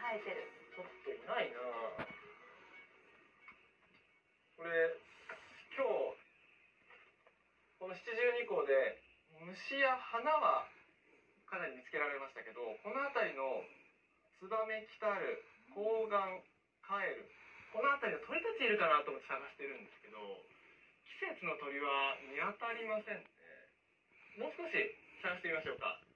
生えてる。 ちょっといないなぁ。これ今日この七十二候で虫や花はかなり見つけられましたけど、この辺りのツバメキタル、コウガン、カエル、この辺りの鳥たちいるかなと思って探してるんですけど、季節の鳥は見当たりませんね。もう少し探してみましょうか。